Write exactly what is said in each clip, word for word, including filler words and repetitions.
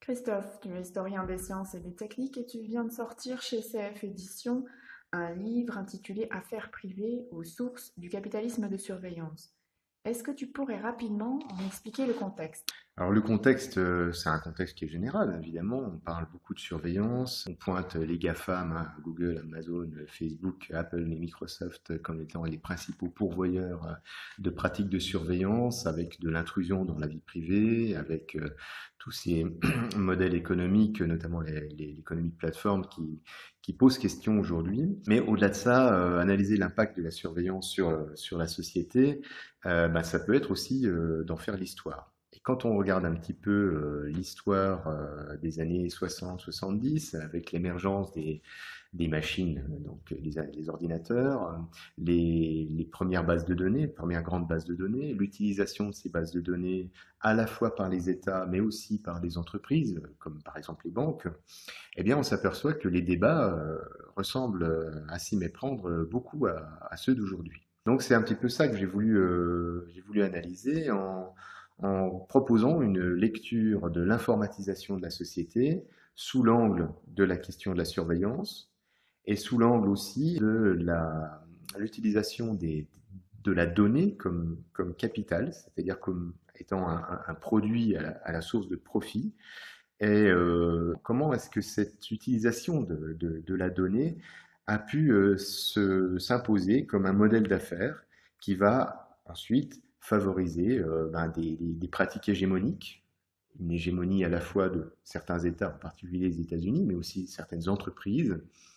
Christophe, tu es historien des sciences et des techniques et tu viens de sortir chez C F Éditions un livre intitulé Affaires privées aux sources du capitalisme de surveillance. Est-ce que tu pourrais rapidement en expliquer le contexte? Alors le contexte, euh, c'est un contexte qui est général, évidemment. On parle beaucoup de surveillance, on pointe les GAFAM, hein, Google, Amazon, Facebook, Apple et Microsoft comme étant les principaux pourvoyeurs euh, de pratiques de surveillance, avec de l'intrusion dans la vie privée, avec euh, tous ces modèles économiques, notamment les- les- l'économie de plateforme qui, qui posent question aujourd'hui. Mais au-delà de ça, euh, analyser l'impact de la surveillance sur, euh, sur la société, euh, bah, ça peut être aussi euh, d'en faire l'histoire. Et quand on regarde un petit peu euh, l'histoire euh, des années soixante soixante-dix, avec l'émergence des, des machines, donc les, les ordinateurs, euh, les, les premières bases de données, les premières grandes bases de données, l'utilisation de ces bases de données à la fois par les États, mais aussi par les entreprises, comme par exemple les banques, eh bien on s'aperçoit que les débats euh, ressemblent à s'y méprendre beaucoup à, à ceux d'aujourd'hui. Donc c'est un petit peu ça que j'ai voulu, euh, j'ai voulu analyser en, en proposant une lecture de l'informatisation de la société sous l'angle de la question de la surveillance et sous l'angle aussi de la, l'utilisation des, de la donnée comme, comme capital, c'est-à-dire comme étant un, un- un produit à la, à la source de profit. Et euh, comment est-ce que cette utilisation de, de- de la donnée a pu euh, se- s'imposer comme un modèle d'affaires qui va ensuite favoriser euh, ben, des, des- des pratiques hégémoniques, une hégémonie à la fois de certains États, en particulier les États-Unis, mais aussi certaines entreprises,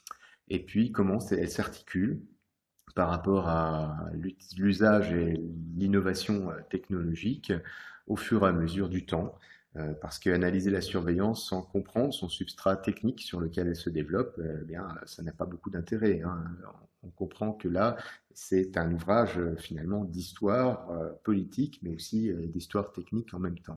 et puis comment c'est- elles s'articulent par rapport à l'usage et l'innovation euh, technologique au fur et à mesure du temps, euh, parce qu'analyser la surveillance sans comprendre son substrat technique sur lequel elle se développe, euh, eh bien, ça n'a pas beaucoup d'intérêt, hein. On comprend que là, c'est un ouvrage euh, finalement d'histoire euh, politique, mais aussi euh, d'histoire technique en même temps.